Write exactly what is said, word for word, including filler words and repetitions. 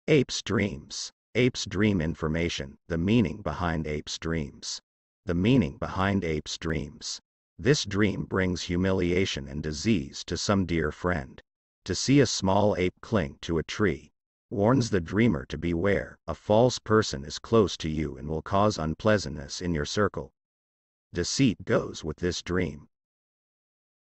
Apes Dreams. Apes Dream Information. The meaning behind Apes Dreams. The meaning behind Apes Dreams. This dream brings humiliation and disease to some dear friend. To see a small ape cling to a tree warns the dreamer to beware. A false person is close to you and will cause unpleasantness in your circle. Deceit goes with this dream.